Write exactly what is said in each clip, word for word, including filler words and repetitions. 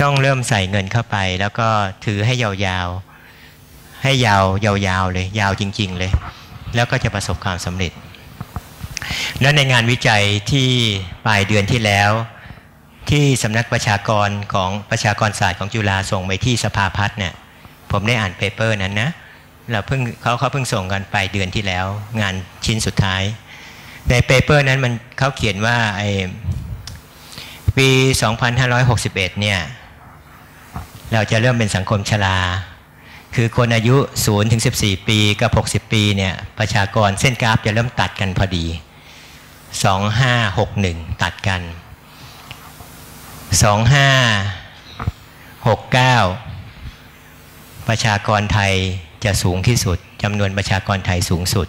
ต้องเริ่มใส่เงินเข้าไปแล้วก็ถือให้ยาวๆให้ยาวยาวๆเลยยาวจริงๆเลยแล้วก็จะประสบความสำเร็จและในงานวิจัยที่ปลายเดือนที่แล้วที่สำนักประชากรของประชากรศาสตร์ของจุฬาส่งไปที่สภาพัฒน์เนี่ยผมได้อ่านเปเปอร์นั้นนะเราเพิ่งเขาเขาเพิ่งส่งกันปลายเดือนที่แล้วงานชิ้นสุดท้ายในเปเปอร์นั้นมันเขาเขียนว่าไอ้ปีสองพันห้าร้อยหกสิบเอ็ดเนี่ยเราจะเริ่มเป็นสังคมชราคือคนอายุศูนย์ถึงสิบสี่ปีกับหกสิบปีเนี่ยประชากรเส้นกราฟจะเริ่มตัดกันพอดีสองห้าหกหนึ่งตัดกันสองห้าหกเก้าประชากรไทยจะสูงที่สุดจำนวนประชากรไทยสูงสุด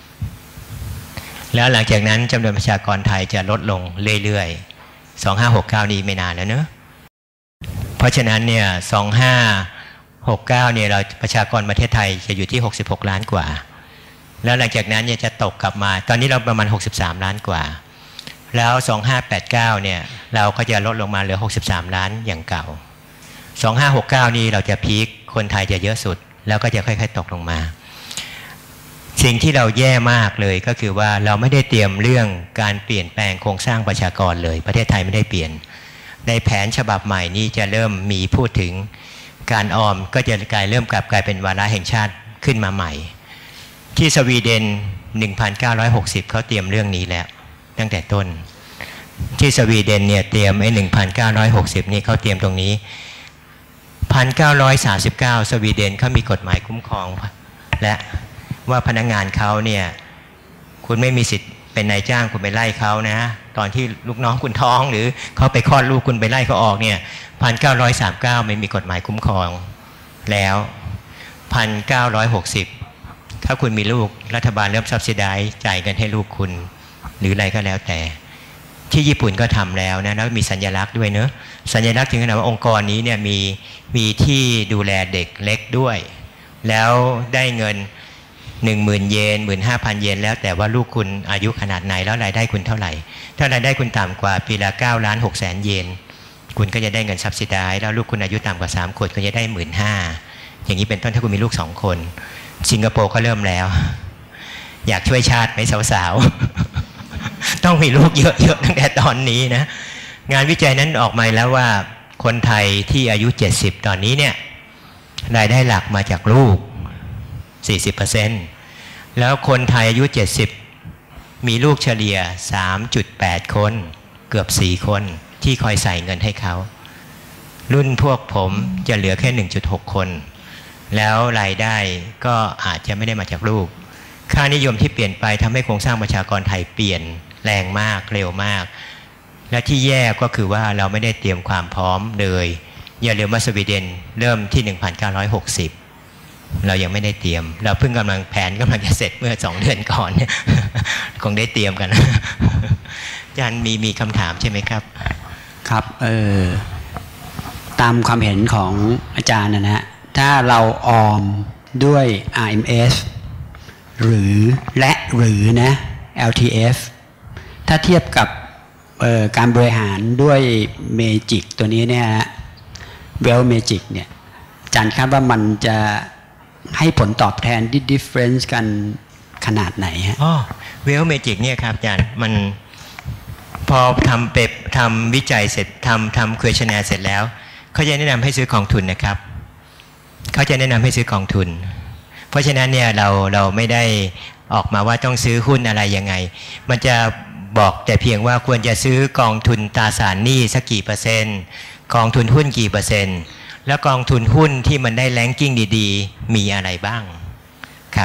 แล้วหลังจากนั้นจำนวนประชากรไทยจะลดลงเรื่อยๆสองห้าหกเก้านี้ไม่นานแล้วเนอะเพราะฉะนั้นเนี่ยสองห้าหกเก้าเนี่ยเราประชากรประเทศไทยจะอยู่ที่หกสิบหกล้านกว่าแล้วหลังจากนั้นเนี่ยจะตกกลับมาตอนนี้เราประมาณหกสิบสามล้านกว่าแล้วสองห้าแปดเก้าเนี่ยเราก็จะลดลงมาเหลือหกสิบสามล้านอย่างเก่าสองห้าหกเก้านี่เราจะพีคคนไทยจะเยอะสุดแล้วก็จะค่อยๆตกลงมาสิ่งที่เราแย่มากเลยก็คือว่าเราไม่ได้เตรียมเรื่องการเปลี่ยนแปลงโครงสร้างประชากรเลยประเทศไทยไม่ได้เปลี่ยนในแผนฉบับใหม่นี้จะเริ่มมีพูดถึงการออมก็จะกลายเริ่มกลับกลายเป็นวาระแห่งชาติขึ้นมาใหม่ที่สวีเดนหนึ่งพันเก้าร้อยหกสิบเขาเตรียมเรื่องนี้แล้วตั้งแต่ต้นที่สวีเดนเนี่ยเตรียมไอ้หนึ่งพันเก้าร้อยหกสิบนี่เขาเตรียมตรงนี้พันเก้าร้อยสามสิบเก้าสวีเดนเขามีกฎหมายคุ้มครองและว่าพนักงานเขาเนี่ยคุณไม่มีสิทธิ์เป็นนายจ้างคุณไปไล่เขานะตอนที่ลูกน้องคุณท้องหรือเขาไปคลอดลูกคุณไปไล่เขาออกเนี่ยพันเก้าร้อยสามเก้าไม่มีกฎหมายคุ้มครองแล้วพันเก้าร้อยหกสิบถ้าคุณมีลูกรัฐบาลเริ่มซับซิไดซ์จ่ายเงินให้ลูกคุณหรืออะไรก็แล้วแต่ที่ญี่ปุ่นก็ทำแล้วนะแล้วมีสัญลักษณ์ด้วยเนอะสัญลักษณ์ถึงขนาดว่าองค์กรนี้เนี่ยมีมีที่ดูแลเด็กเล็กด้วยแล้วได้เงินหนึ่งหมื่นเยนหมื่นห้าพันเยนแล้วแต่ว่าลูกคุณอายุขนาดไหนแล้วรายได้คุณเท่าไหร่ถ้ารายได้คุณต่ำกว่าปีละเก้าล้านหกแสนเยนคุณก็จะได้เงินซับซิไดซ์แล้วลูกคุณอายุต่ำกว่าสามขวบก็จะได้หมื่นห้าอย่างนี้เป็นต้นถ้าคุณมีลูกสองคนสิงคโปร์ก็เริ่มแล้วอยากช่วยชาติไหมสาวๆ ต้องมีลูกเยอะๆตั้งแต่ตอนนี้นะงานวิจัยนั้นออกมาแล้วว่าคนไทยที่อายุเจ็ดสิบตอนนี้เนี่ยรายได้หลักมาจากลูก สี่สิบเปอร์เซ็นต์ แล้วคนไทยอายุเจ็ดสิบมีลูกเฉลี่ย สามจุดแปด คนเกือบสี่คนที่คอยใส่เงินให้เขารุ่นพวกผมจะเหลือแค่ หนึ่งจุดหก คนแล้วรายได้ก็อาจจะไม่ได้มาจากลูกค่านิยมที่เปลี่ยนไปทำให้โครงสร้างประชากรไทยเปลี่ยนแรงมากเร็วมากและที่แย่ก็คือว่าเราไม่ได้เตรียมความพร้อมเลยอย่าลืมว่าสวีเดนเริ่มที่ หนึ่งพันเก้าร้อยหกสิบ เรายังไม่ได้เตรียมเราเพิ่งกำลังแผนกำลังจะเสร็จเมื่อสองเดือนก่อน คงได้เตรียมกัน อาจารย์มีมีคำถามใช่ไหมครับครับเออตามความเห็นของอาจารย์นะฮะถ้าเราออมด้วย อาร์ เอ็ม เอส หรือและหรือนะ แอล ที เอฟ ถ้าเทียบกับการบริหารด้วยเมจิกตัวนี้เนี่ยเวลเมจิกเนี่ยอาจารย์คาดว่ามันจะให้ผลตอบแทนที่ difference กันขนาดไหนฮะอ๋อเวลเมจิกเนี่ยครับอาจารย์มันพอทำเป๊ปทำวิจัยเสร็จทำทำ questionnaire เสร็จแล้วเขาจะแนะนำให้ซื้อกองทุนนะครับเขาจะแนะนำให้ซื้อกองทุนเพราะฉะนั้นเนี่ยเราเราไม่ได้ออกมาว่าต้องซื้อหุ้นอะไรยังไงมันจะบอกแต่เพียงว่าควรจะซื้อกองทุนตราสารหนี้สักกี่เปอร์เซ็นต์กองทุนหุ้นกี่เปอร์เซ็นต์แล้วกองทุนหุ้นที่มันได้แรงกิ้งดีๆมีอะไรบ้างครับ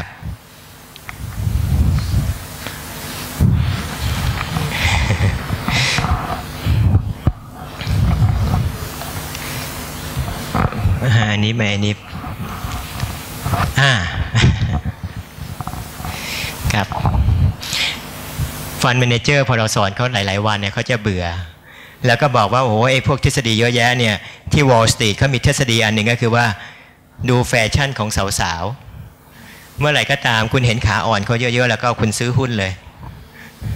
อันนี้ไม่อันนี้อ่าครับฟันแมเนเจอร์พอเราสอนเขาหลายๆวันเนี่ยเขาจะเบื่อแล้วก็บอกว่าโอ้ไอ้พวกทฤษฎีเยอะแยะเนี่ยที่ Wall Street เขามีทฤษฎีอันหนึ่งก็คือว่าดูแฟชั่นของสาวๆเมื่อไหร่ก็ตามคุณเห็นขาอ่อนเขาเยอะๆแล้วก็คุณซื้อหุ้นเลย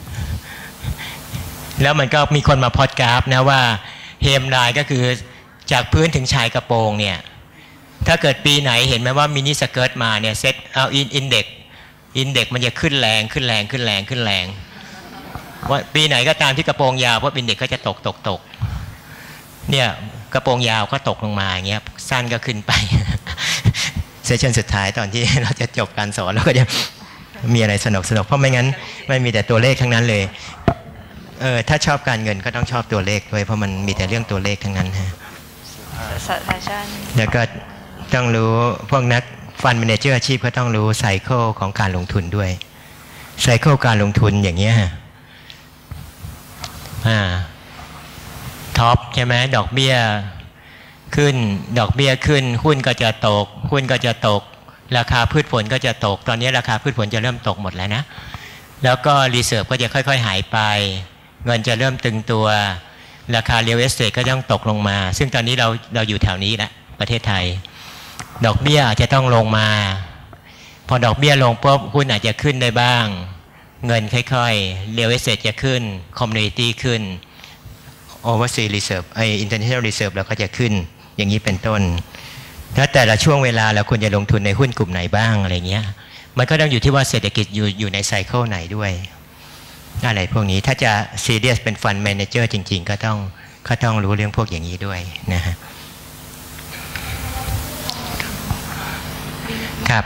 แล้วมันก็มีคนมาพอดกราฟนะว่าเฮมไลน์ก็คือจากพื้นถึงชายกระโปรงเนี่ยถ้าเกิดปีไหนเห็นไหมว่ามินิสเกิร์ตมาเนี่ยเซตเอาอินอินเด็กอินเด็กมันจะขึ้นแรงขึ้นแรงขึ้นแรงขึ้นแรงว่าปีไหนก็ตามที่กระโปรงยาวเพราะอินเด็กก็จะตกตกตกเนี่ยกระโปรงยาวก็ตกลงมาอย่างเงี้ยสั้นก็ขึ้นไปเซสชั่นสุดท้ายตอนที่เราจะจบการสอนเราก็จะมีอะไรสนุกสนุกเพราะไม่งั้นไม่มีแต่ตัวเลขทั้งนั้นเลยเออถ้าชอบการเงินก็ต้องชอบตัวเลขด้วยเพราะมันมีแต่เรื่องตัวเลขทั้งนั้นฮะแล้วก็ต้องรู้พวกนักฟันแมเนเจอร์อาชีพก็ต้องรู้ไซเคิลของการลงทุนด้วยไซเคิลการลงทุนอย่างเงี้ยอ่าท็อปใช่ไหมดอกเบี้ยขึ้นดอกเบี้ยขึ้นหุ้นก็จะตกหุ้นก็จะตกราคาพืชผลก็จะตกตอนนี้ราคาพืชผลจะเริ่มตกหมดแล้วนะแล้วก็รีเซิร์ฟก็จะค่อยๆหายไปเงินจะเริ่มตึงตัวราคาเรียลเอสเตทก็ต้องตกลงมาซึ่งตอนนี้เราเราอยู่แถวนี้แล้วประเทศไทยดอกเบี้ยอาจจะต้องลงมาพอดอกเบี้ยลงปุ๊บหุ้นอาจจะขึ้นได้บ้างเงินค่อยๆเรียลเอสเตทจะขึ้นคอมมูนิตี้ขึ้นOverseas Reserve ไอ้ International Reserve เราก็จะขึ้นอย่างนี้เป็นต้นถ้าแต่ละช่วงเวลาเราควรจะลงทุนในหุ้นกลุ่มไหนบ้างอะไรเงี้ยมันก็ต้องอยู่ที่ว่าเศรษฐกิจอยู่อยู่ในไซเคิลไหนด้วยอะไรพวกนี้ถ้าจะซีเรียสเป็นฟันแมเนเจอร์จริงๆก็ต้องก็ต้องรู้เรื่องพวกอย่างนี้ด้วยนะฮะครับ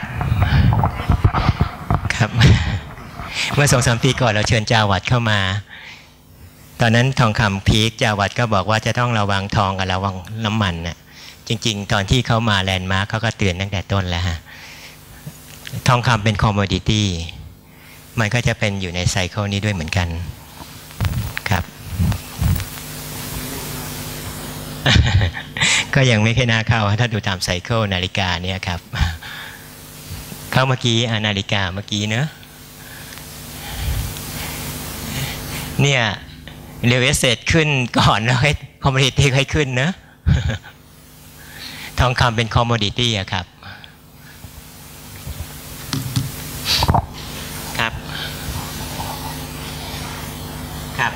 ครับเมื่อสองสามปีก่อนเราเชิญจาวัดเข้ามาตอนนั้นทองคำพีคจาวัดก็บอกว่าจะต้องระวังทองกับระวังน้ำมันน่ะจริงๆตอนที่เขามาแลนด์มาร์คเขาก็เตือนตั้งแต่ต้นแล้วฮะทองคำเป็นคอมโมดิตี้มันก็จะเป็นอยู่ในไซเคิลนี้ด้วยเหมือนกันครับ ก็ยังไม่ค่อยน่าเข้าถ้าดูตามไซเคิลนาฬิกาเนี่ยครับเข้าเมื่อกี้นาฬิกาเมื่อกี้เนอะเนี่ยเรียลเอสเตทขึ้นก่อนแล้วให้คอมมูนิตี้ค่อยขึ้นเนอะทองคำเป็นคอมโมดิตี้อะครับครับครับ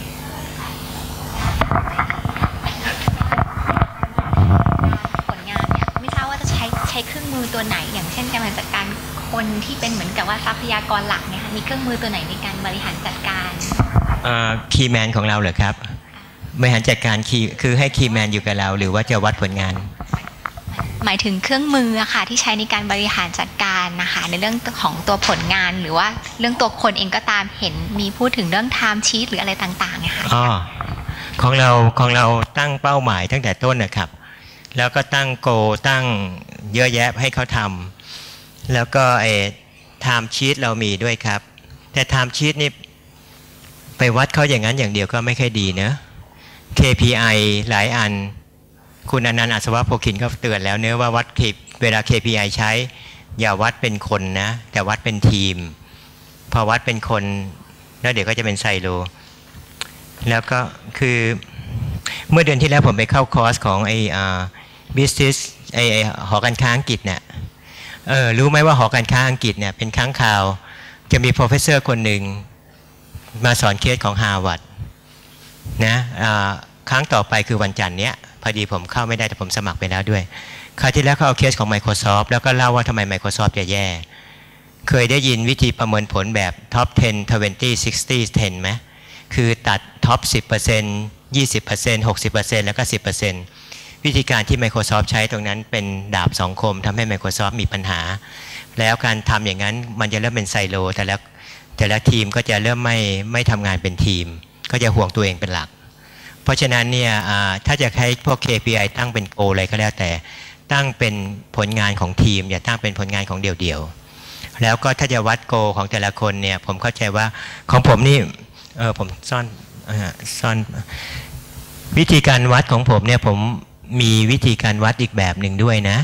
ผลงานเนี่ยไม่ทราบว่าจะใช้ใช้เครื่องมือตัวไหนอย่างเช่นการบริหารจัดการคนที่เป็นเหมือนกับว่าทรัพยากรหลักเนี่ยค่ะมีเครื่องมือตัวไหนในการบริหารจัดการคีย์แมนของเราเหรอครับบริหารจัดการคีย์คือให้คีย์แมนอยู่กับเราหรือว่าจะวัดผลงานหมายถึงเครื่องมืออะค่ะที่ใช้ในการบริหารจัดการนะคะในเรื่องของตัวผลงานหรือว่าเรื่องตัวคนเองก็ตามเห็นมีพูดถึงเรื่อง time sheet หรืออะไรต่างๆนะคะอ๋อของเราของเราตั้งเป้าหมายตั้งแต่ต้นนะครับแล้วก็ตั้งโกตั้งเยอะแยะให้เขาทำแล้วก็ไอ้ time sheet เรามีด้วยครับแต่ time sheet นี่ไปวัดเขาอย่างนั้นอย่างเดียวก็ไม่ค่อยดีเนะ เค พี ไอ หลายอันคุณอนันต์อัศวะโพคินก็เตือนแล้วเนื้อว่าวัดเวลา เค พี ไอ ใช้อย่าวัดเป็นคนนะแต่วัดเป็นทีมพอวัดเป็นคนแล้วเดี๋ยวก็จะเป็นไซโลแล้วก็คือเมื่อเดือนที่แล้วผมไปเข้าคอร์สของไอ้ business ไอ้หอการค้าอังกฤษเนี่ยเออรู้ไหมว่าหอการค้าอังกฤษเนี่ยเป็นครั้งคราวจะมี professor คนหนึ่งมาสอนเคสของฮาร์วาร์ดนะครั้งต่อไปคือวันจันทร์เนี้ยพอดีผมเข้าไม่ได้แต่ผมสมัครไปแล้วด้วยคราวที่แล้วเขาเอาเคสของ Microsoft แล้วก็เล่าว่าทำไม Microsoft จะแย่เคยได้ยินวิธีประเมินผลแบบ Top สิบ ยี่สิบ สิบ สิบ ไหมคือตัด Top สิบเปอร์เซ็นต์ ยี่สิบเปอร์เซ็นต์ หกสิบเปอร์เซ็นต์ แล้วก็ สิบเปอร์เซ็นต์ วิธีการที่ Microsoft ใช้ตรงนั้นเป็นดาบสองคมทำให้ Microsoft มีปัญหาแล้วการทำอย่างนั้นมันจะเริ่มเป็นไซโลแต่ละแต่ละทีมก็จะเริ่มไม่ไม่ทำงานเป็นทีมก็จะห่วงตัวเองเป็นหลักเพราะฉะนั้นเนี่ยถ้าจะให้พวก เค พี ไอ ตั้งเป็นโกอะไรก็แล้วแต่ตั้งเป็นผลงานของทีมอย่าตั้งเป็นผลงานของเดี่ยวๆแล้วก็ถ้าจะวัดโกของแต่ละคนเนี่ยผมเข้าใจว่าของผมนี่เออผมซ่อนซ่อนวิธีการวัดของผมเนี่ยผมมีวิธีการวัดอีกแบบหนึ่งด้วยนะ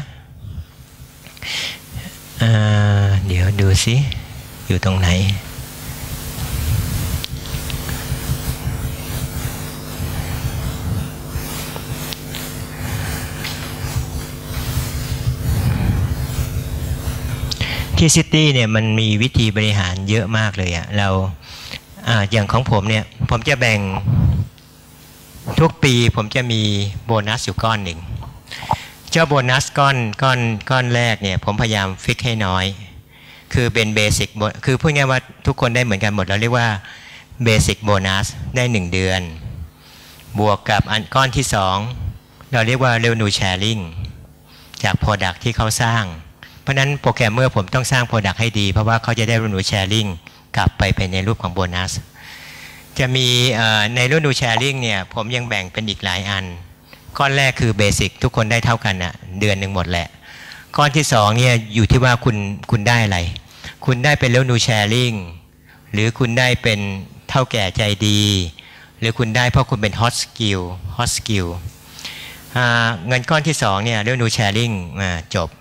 เดี๋ยวดูสิอยู่ตรงไหนที่ซิตี้เนี่ยมันมีวิธีบริหารเยอะมากเลยอะเราอ่าอย่างของผมเนี่ยผมจะแบ่งทุกปีผมจะมีโบนัสอยู่ก้อนหนึ่งเจ้าโบนัสก้อนก้อนก้อนแรกเนี่ยผมพยายามฟิกให้น้อยคือเป็นเบสิกคือพูดง่ายว่าทุกคนได้เหมือนกันหมดเราเรียกว่าเบสิกโบนัสได้หนึ่งเดือนบวกกับอันก้อนที่สองเราเรียกว่า revenue sharing จาก product ที่เขาสร้างเพราะนั้นโปรแกรมเมอร์ผมต้องสร้าง product ให้ดีเพราะว่าเขาจะได้ revenue sharing กลับไปเป็นในรูปของโบนัสจะมีใน revenue sharing เนี่ยผมยังแบ่งเป็นอีกหลายอันก้อนแรกคือเบสิกทุกคนได้เท่ากันนะเดือนหนึ่งหมดแหละก้อนที่สองเนี่ยอยู่ที่ว่าคุณคุณได้อะไรคุณได้เป็น revenue sharing หรือคุณได้เป็นเท่าแก่ใจดีหรือคุณได้เพราะคุณเป็น hot skill hot skill เงินก้อนที่สองเนี่ย revenue sharing จบ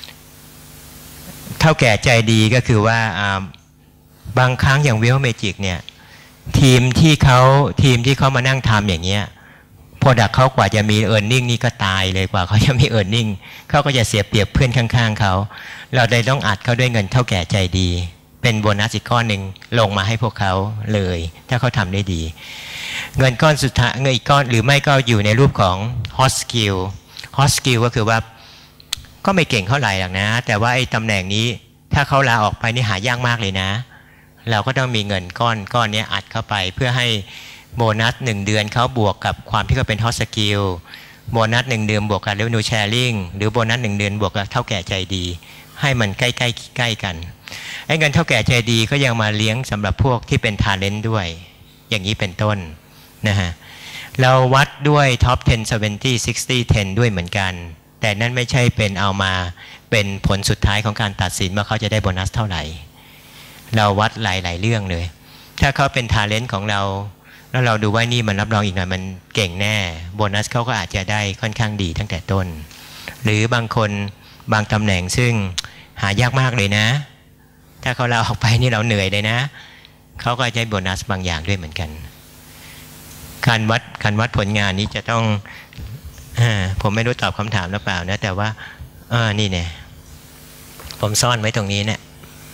เท่าแก่ใจดีก็คือว่าบางครั้งอย่าง Well Magic เนี่ยทีมที่เขาทีมที่เขามานั่งทำอย่างเงี้ยProduct เขากว่าจะมี earning นี่ก็ตายเลยกว่าเขาจะมี earning เขาก็จะเสียเปรียบเพื่อนข้างๆเขาเราได้ต้องอัดเขาด้วยเงินเท่าแก่ใจดีเป็นโบนัสอีกก้อนหนึ่งลงมาให้พวกเขาเลยถ้าเขาทำได้ดีเงินก้อนสุดท้ายเงินอีกก้อนหรือไม่ก็อยู่ในรูปของ hot skill hot skill ก็คือว่าก็ไม่เก่งเท่าไหร่หรอกนะแต่ว่าไอ้ตำแหน่งนี้ถ้าเขาลาออกไปนี่หายากมากเลยนะเราก็ต้องมีเงินก้อนก้อนนี้อัดเข้าไปเพื่อให้โบนัสหนึ่งเดือนเขาบวกกับความที่เขาเป็น hot skill โบนัสหนึ่งเดือนบวกกับ revenue sharing หรือโบนัสหนึ่งเดือนบวกกับเท่าแก่ใจดีให้มันใกล้ใกล้ใกล้กันไอ้เงินเท่าแก่ใจดีก็ยังมาเลี้ยงสำหรับพวกที่เป็น talent ด้วยอย่างนี้เป็นต้นนะฮะเราวัดด้วย top สิบ seventy sixty ten ด้วยเหมือนกันแต่นั่นไม่ใช่เป็นเอามาเป็นผลสุดท้ายของการตัดสินว่าเขาจะได้โบนัสเท่าไหร่เราวัดหลายๆเรื่องเลยถ้าเขาเป็น talent ของเราแล้วเราดูว่านี่มันรับรองอีกหน่อยมันเก่งแน่โบนัสเขาก็อาจจะได้ค่อนข้างดีตั้งแต่ต้นหรือบางคนบางตำแหน่งซึ่งหายากมากเลยนะถ้าเขาลาออกไปนี่เราเหนื่อยเลยนะเขาก็จะได้โบนัสบางอย่างด้วยเหมือนกันการวัดการวัดผลงานนี้จะต้องผมไม่รู้ตอบคำถามหรือเปล่านะแต่ว่าเออนี่เนี่ยผมซ่อนไว้ตรงนี้เนี่ย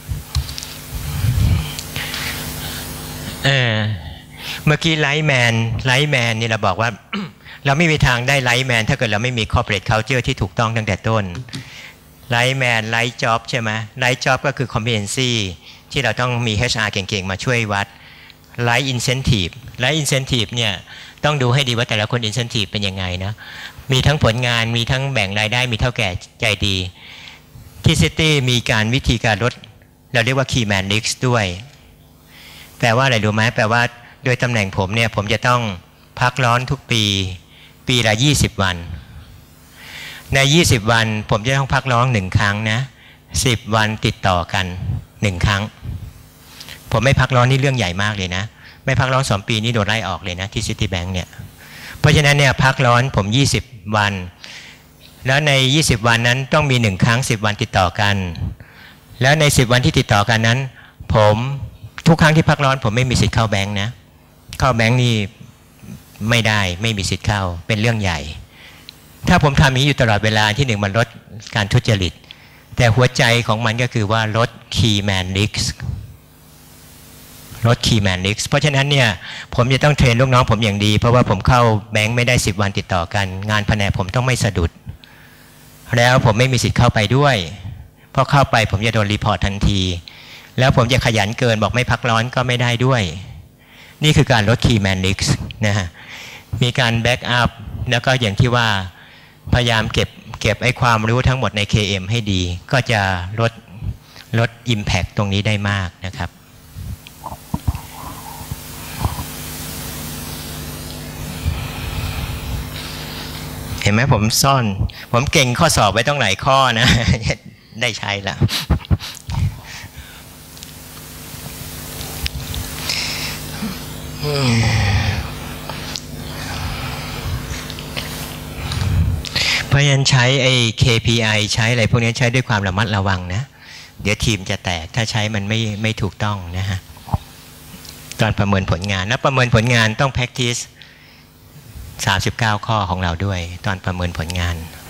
เออเมื่อกี้ไลท์แมนไลท์แมนนี่เราบอกว่า เราไม่มีทางได้ไลท์แมนถ้าเกิดเราไม่มี corporate culture ที่ถูกต้องตั้งแต่ต้นไลท์แมนไลท์จ็อบใช่ไหมไลท์จ็อบก็คือ competency ที่เราต้องมี เอช อาร์ เก่งๆมาช่วยวัดไลท์ incentive ไลท์ incentive เนี่ยต้องดูให้ดีว่าแต่ละคน incentive เป็นยังไงนะมีทั้งผลงานมีทั้งแบ่งรายได้มีเท่าแก่ใจดีที่ซิตี้มีการวิธีการลดเราเรียกว่า key man risk ด้วยแปลว่าอะไรรู้ไหมแปลว่าโดยตำแหน่งผมเนี่ยผมจะต้องพักร้อนทุกปีปีละยี่สิบวันในยี่สิบวันผมจะต้องพักร้อนหนึ่งครั้งนะสิบวันติดต่อกันหนึ่งครั้งผมไม่พักร้อนนี่เรื่องใหญ่มากเลยนะไม่พักร้อนสองปีนี่โดนไล่ออกเลยนะที่ซิตี้แบงค์เนี่ยเพราะฉะนั้นเนี่ยพักร้อนผมยี่สิบวันแล้วในยี่สิบวันนั้นต้องมีหนึ่งครั้งสิบวันติดต่อกันแล้วในสิบวันที่ติดต่อกันนั้นผมทุกครั้งที่พักร้อนผมไม่มีสิทธิ์เข้าแบงค์นะเข้าแบงค์นี่ไม่ได้ไม่มีสิทธิ์เข้าเป็นเรื่องใหญ่ถ้าผมทำนี้อยู่ตลอดเวลาที่หนึ่งมันลดการทุจริตแต่หัวใจของมันก็คือว่าลด key man risk ลด key man risk เพราะฉะนั้นเนี่ยผมจะต้องเทรนลูกน้องผมอย่างดีเพราะว่าผมเข้าแบงค์ไม่ได้สิบวันติดต่อกันงานแผนกผมต้องไม่สะดุดแล้วผมไม่มีสิทธิ์เข้าไปด้วยเพราะเข้าไปผมจะโดนรีพอร์ตทันทีแล้วผมจะขยันเกินบอกไม่พักร้อนก็ไม่ได้ด้วยนี่คือการลด key man risk นะฮะมีการแบ็กอัพแล้วก็อย่างที่ว่าพยายามเก็บเก็บไอ้ความรู้ทั้งหมดใน เค เอ็ม ให้ดีก็จะลดลด impact ตรงนี้ได้มากนะครับเห็นไหมผมซ่อนผมเก่งข้อสอบไว้ต้องหลายข้อนะ ได้ใช้แล้วเพราะฉะนั้นใช้ไอ้ เค พี ไอ ใช้อะไรพวกนี้ใช้ด้วยความระมัดระวังนะเดี๋ยวทีมจะแตกถ้าใช้มันไม่ไม่ถูกต้องนะฮะตอนประเมินผลงานแล้วประเมินผลงานต้อง practice สามสิบเก้าข้อของเราด้วยตอนประเมินผลงาน